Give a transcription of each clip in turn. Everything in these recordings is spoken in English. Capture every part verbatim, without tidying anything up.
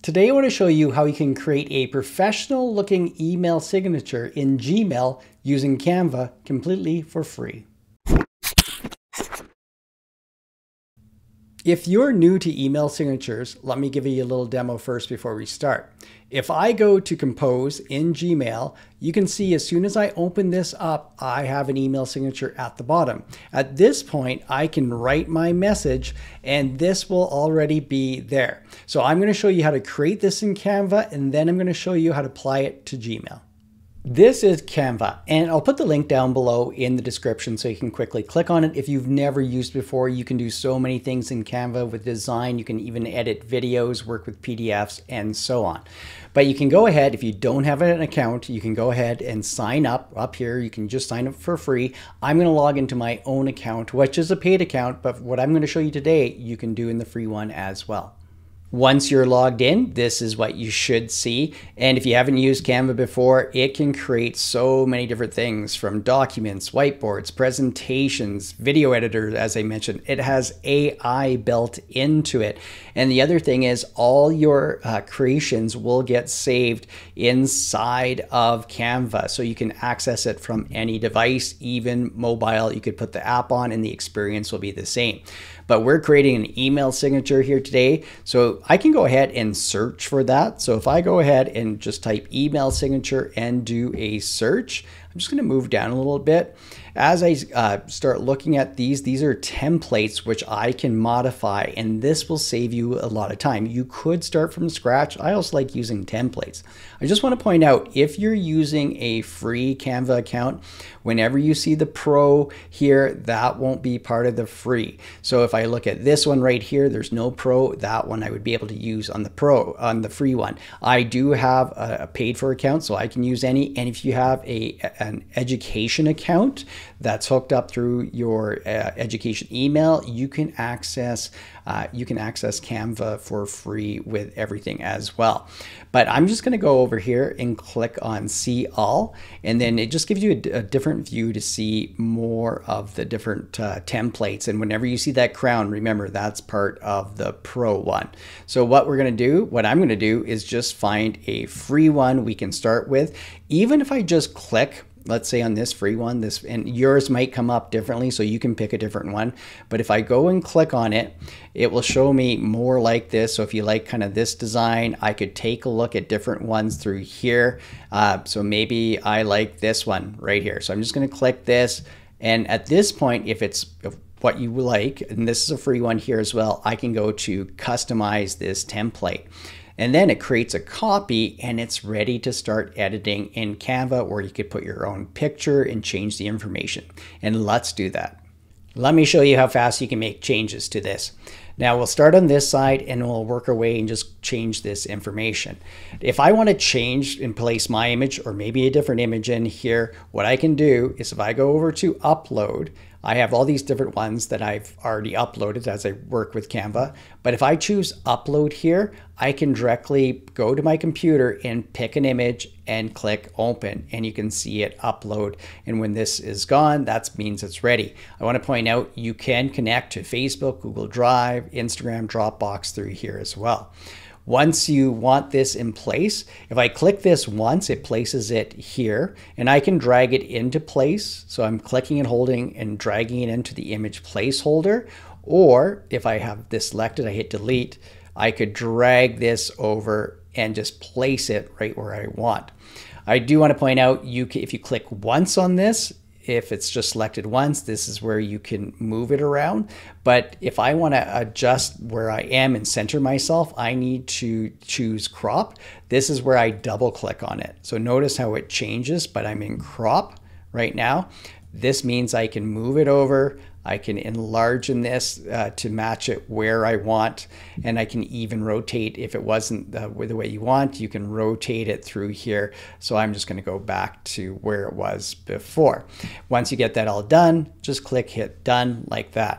Today I want to show you how you can create a professional looking email signature in Gmail using Canva completely for free. If you're new to email signatures, let me give you a little demo first before we start. If I go to Compose in Gmail, you can see as soon as I open this up, I have an email signature at the bottom. At this point, I can write my message and this will already be there. So I'm going to show you how to create this in Canva, and then I'm going to show you how to apply it to Gmail. This is Canva, and I'll put the link down below in the description so you can quickly click on it. If you've never used before, you can do so many things in Canva with design. You can even edit videos, work with P D Fs, and so on. But you can go ahead, if you don't have an account, you can go ahead and sign up. Up here, you can just sign up for free. I'm going to log into my own account, which is a paid account, but what I'm going to show you today, you can do in the free one as well. Once you're logged in, this is what you should see. And if you haven't used Canva before, it can create so many different things, from documents, whiteboards, presentations, video editor, as I mentioned. It has A I built into it. And the other thing is all your uh, creations will get saved inside of Canva. So you can access it from any device, even mobile. You could put the app on and the experience will be the same. But we're creating an email signature here today. So I can go ahead and search for that. So if I go ahead and just type email signature and do a search, I'm just going to move down a little bit. As I uh, start looking at these, these are templates which I can modify, and this will save you a lot of time. You could start from scratch. I also like using templates. I just want to point out, if you're using a free Canva account, whenever you see the pro here, that won't be part of the free. So if I look at this one right here, there's no pro. That one I would be able to use on the pro, on the free one. I do have a, a paid for account, so I can use any. And if you have a an education account that's hooked up through your uh, education email, you can access uh, you can access Canva for free with everything as well. But I'm just going to go over here and click on See All, and then it just gives you a, a different view to see more of the different uh, templates. And whenever you see that crown, remember that's part of the pro one. So what we're going to do, what I'm going to do is just find a free one we can start with. Even if I just click, let's say on this free one, this, and yours might come up differently, so you can pick a different one. But if I go and click on it, it will show me more like this. So if you like kind of this design, I could take a look at different ones through here. Uh, so maybe I like this one right here. So I'm just going to click this. And at this point, if it's what you like, and this is a free one here as well, I can go to customize this template. And then it creates a copy and it's ready to start editing in Canva, where you could put your own picture and change the information. And let's do that. Let me show you how fast you can make changes to this. Now we'll start on this side and we'll work our way and just change this information. If I want to change and place my image, or maybe a different image in here, what I can do is if I go over to upload, I have all these different ones that I've already uploaded as I work with Canva. But if I choose upload here, I can directly go to my computer and pick an image and click open, and you can see it upload. And when this is gone, that means it's ready. I want to point out you can connect to Facebook, Google Drive, Instagram, Dropbox through here as well. Once you want this in place, if I click this once, it places it here, and I can drag it into place. So I'm clicking and holding and dragging it into the image placeholder. Or if I have this selected, I hit delete, I could drag this over and just place it right where I want. I do want to point out, you can, if you click once on this, if it's just selected once, this is where you can move it around. But if I want to adjust where I am and center myself, I need to choose crop. This is where I double click on it. So notice how it changes, but I'm in crop right now. This means I can move it over. I can enlarge in this uh, to match it where I want, and I can even rotate if it wasn't the, the way you want. You can rotate it through here. So I'm just going to go back to where it was before. Once you get that all done, just click hit done like that.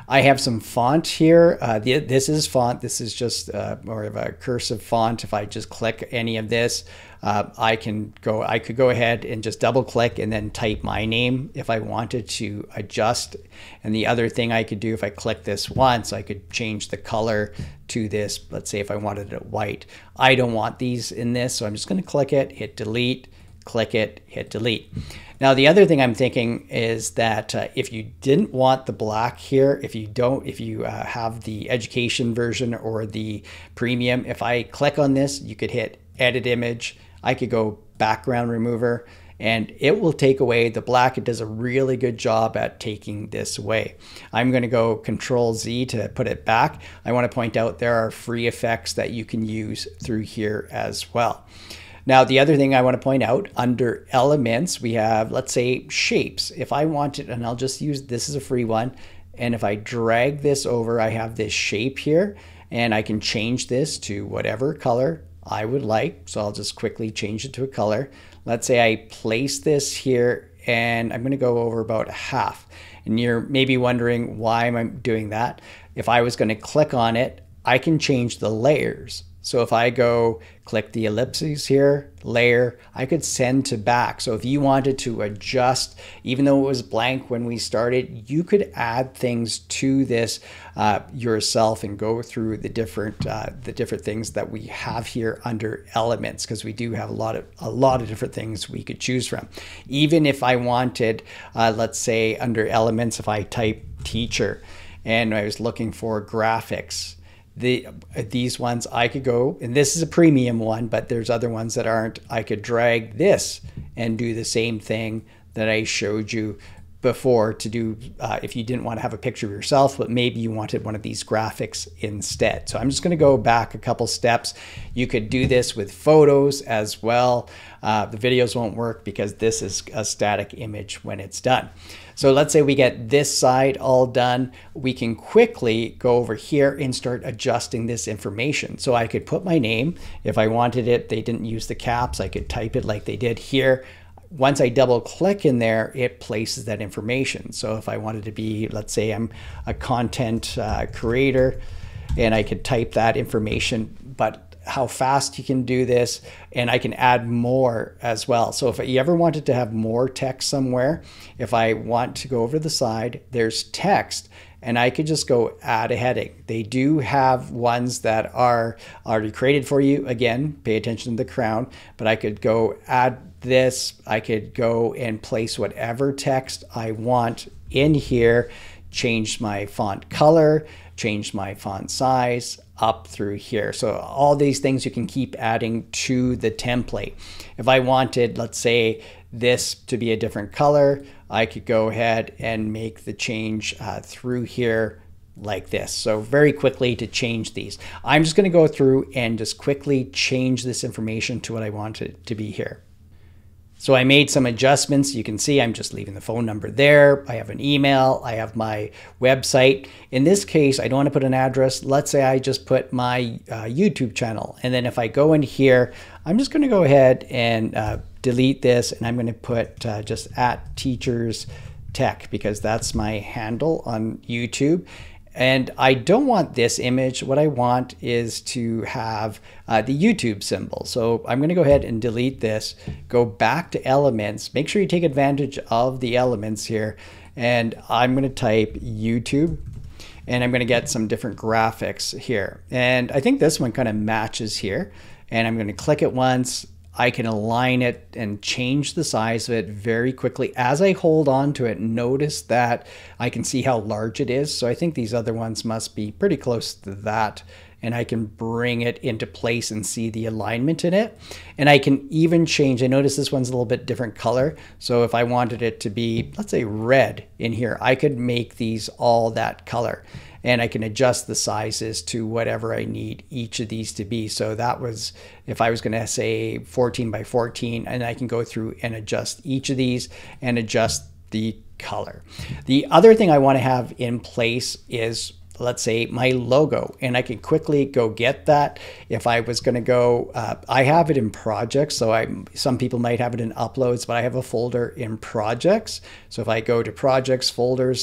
I have some font here. Uh, the, this is font. This is just uh, more of a cursive font. If I just click any of this, uh, I can go, I could go ahead and just double click and then type my name if I wanted to adjust. And the other thing I could do, if I click this once, I could change the color to this. Let's say if I wanted it white. I don't want these in this, so I'm just going to click it, hit delete, click it, hit delete. Now, the other thing I'm thinking is that uh, if you didn't want the black here, if you don't, if you uh, have the education version or the premium, if I click on this, you could hit edit image. I could go background remover and it will take away the black. It does a really good job at taking this away. I'm going to go control Z to put it back. I want to point out there are free effects that you can use through here as well. Now, the other thing I want to point out, under elements, we have, let's say, shapes. If I wanted, and I'll just use, this is a free one, and if I drag this over, I have this shape here, and I can change this to whatever color I would like. So I'll just quickly change it to a color. Let's say I place this here, and I'm going to go over about half. And you're maybe wondering why am I doing that? If I was going to click on it, I can change the layers. So if I go click the ellipses here, layer, I could send to back. So if you wanted to adjust, even though it was blank when we started, you could add things to this uh, yourself and go through the different uh, the different things that we have here under elements, because we do have a lot of a lot of different things we could choose from. Even if I wanted, uh, let's say under elements, if I type teacher and I was looking for graphics, The, these ones I could go, and this is a premium one, but there's other ones that aren't. I could drag this and do the same thing that I showed you before to do uh, if you didn't want to have a picture of yourself, but maybe you wanted one of these graphics instead. So I'm just going to go back a couple steps. You could do this with photos as well. Uh, the videos won't work because this is a static image when it's done. So let's say we get this side all done. We can quickly go over here and start adjusting this information. So I could put my name. If I wanted it, they didn't use the caps, I could type it like they did here. Once I double click in there, it places that information. So if I wanted to be, let's say I'm a content uh, creator, and I could type that information, but how fast you can do this, and I can add more as well. So if you ever wanted to have more text somewhere, if I want to go over the side, there's text, and I could just go add a heading. They do have ones that are already created for you. Again, pay attention to the crown, but I could go add this. I could go and place whatever text I want in here, change my font color, change my font size up through here. So all these things you can keep adding to the template. If I wanted, let's say, this to be a different color, I could go ahead and make the change uh, through here like this. So very quickly to change these. I'm just going to go through and just quickly change this information to what I want it to be here. So I made some adjustments. You can see I'm just leaving the phone number there. I have an email. I have my website. In this case, I don't want to put an address. Let's say I just put my uh, YouTube channel. And then if I go in here, I'm just going to go ahead and uh, delete this. And I'm going to put uh, just at Teachers Tech, because that's my handle on YouTube. And I don't want this image. What I want is to have uh, the YouTube symbol. So I'm going to go ahead and delete this, go back to elements, make sure you take advantage of the elements here. And I'm going to type YouTube, and I'm going to get some different graphics here. And I think this one kind of matches here. And I'm going to click it once. I can align it and change the size of it very quickly. As I hold on to it, notice that I can see how large it is. So I think these other ones must be pretty close to that. And I can bring it into place and see the alignment in it. And I can even change, I notice this one's a little bit different color. So if I wanted it to be, let's say red in here, I could make these all that color. And I can adjust the sizes to whatever I need each of these to be. So that was, if I was going to say fourteen by fourteen, and I can go through and adjust each of these and adjust the color. The other thing I want to have in place is, let's say, my logo, and I can quickly go get that. If I was going to go, uh, I have it in projects. So I, some people might have it in uploads, but I have a folder in projects. So if I go to projects, folders,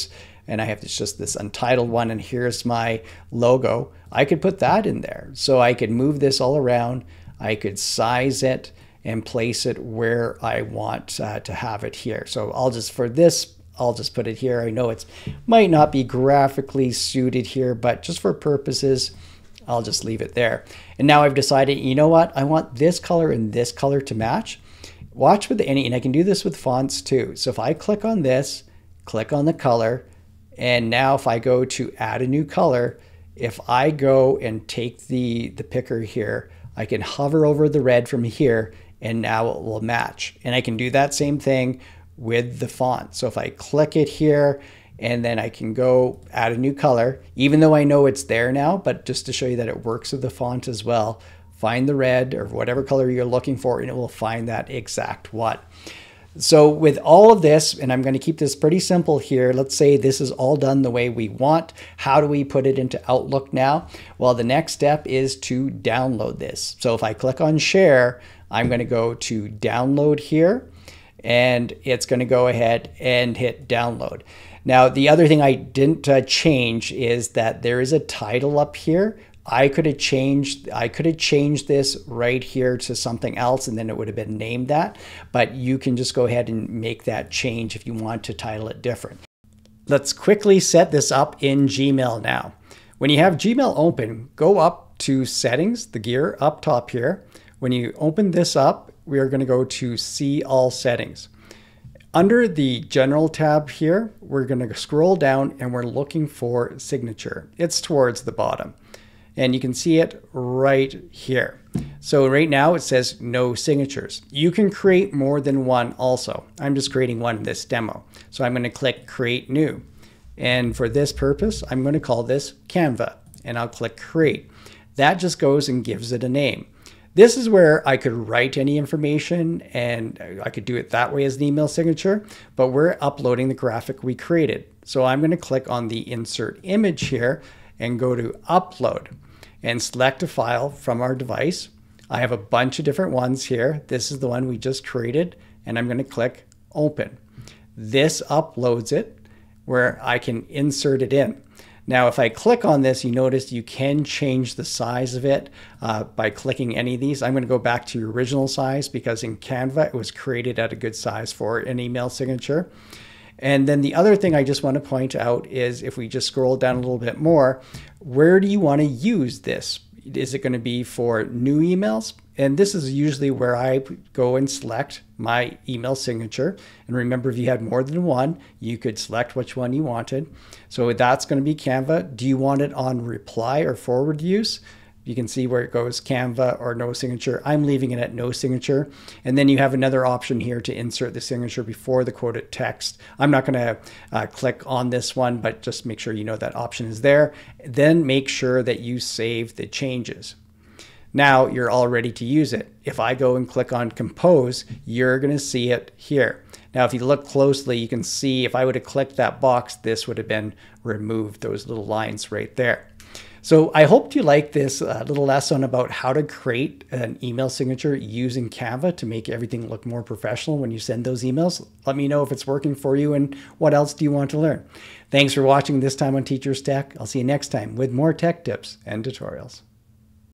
and I have this, just this untitled one, and here's my logo. I could put that in there. So I could move this all around. I could size it and place it where I want uh, to have it here. So I'll just, for this, I'll just put it here. I know it might not be graphically suited here, but just for purposes, I'll just leave it there. And now I've decided, you know what? I want this color and this color to match. Watch with any, and I can do this with fonts too. So if I click on this, click on the color, and now if I go to add a new color, if I go and take the, the picker here, I can hover over the red from here, and now it will match. And I can do that same thing with the font. So if I click it here, and then I can go add a new color, even though I know it's there now, but just to show you that it works with the font as well, find the red or whatever color you're looking for, and it will find that exact one. So with all of this, and I'm going to keep this pretty simple here, let's say this is all done the way we want. How do we put it into Outlook now? Well, the next step is to download this. So if I click on share, I'm going to go to download here, and it's going to go ahead and hit download. Now, the other thing I didn't uh, change is that there is a title up here. I could have changed, I could have changed this right here to something else, and then it would have been named that, but you can just go ahead and make that change if you want to title it different. Let's quickly set this up in Gmail now. When you have Gmail open, go up to settings, the gear up top here. When you open this up, we are going to go to see all settings. Under the general tab here, we're going to scroll down and we're looking for signature. It's towards the bottom. And you can see it right here. So right now it says no signatures. You can create more than one also. I'm just creating one in this demo. So I'm going to click create new. And for this purpose, I'm going to call this Canva, and I'll click create. That just goes and gives it a name. This is where I could write any information, and I could do it that way as an email signature, but we're uploading the graphic we created. So I'm going to click on the insert image here and go to upload and select a file from our device. I have a bunch of different ones here. This is the one we just created, and I'm going to click open. This uploads it where I can insert it in. Now, if I click on this, you notice you can change the size of it uh, by clicking any of these. I'm going to go back to your original size because in Canva, it was created at a good size for an email signature. And then the other thing I just want to point out is if we just scroll down a little bit more, where do you want to use this? Is it going to be for new emails? And this is usually where I go and select my email signature. And remember, if you had more than one, you could select which one you wanted. So that's going to be Canva. Do you want it on reply or forward use? You can see where it goes Canva or no signature. I'm leaving it at no signature. And then you have another option here to insert the signature before the quoted text. I'm not going to uh, click on this one, but just make sure you know that option is there. Then make sure that you save the changes. Now you're all ready to use it. If I go and click on compose, you're going to see it here. Now, if you look closely, you can see if I would have clicked that box, this would have been removed, those little lines right there. So I hope you like this uh, little lesson about how to create an email signature using Canva to make everything look more professional when you send those emails. Let me know if it's working for you and what else do you want to learn. Thanks for watching this time on Teachers Tech. I'll see you next time with more tech tips and tutorials.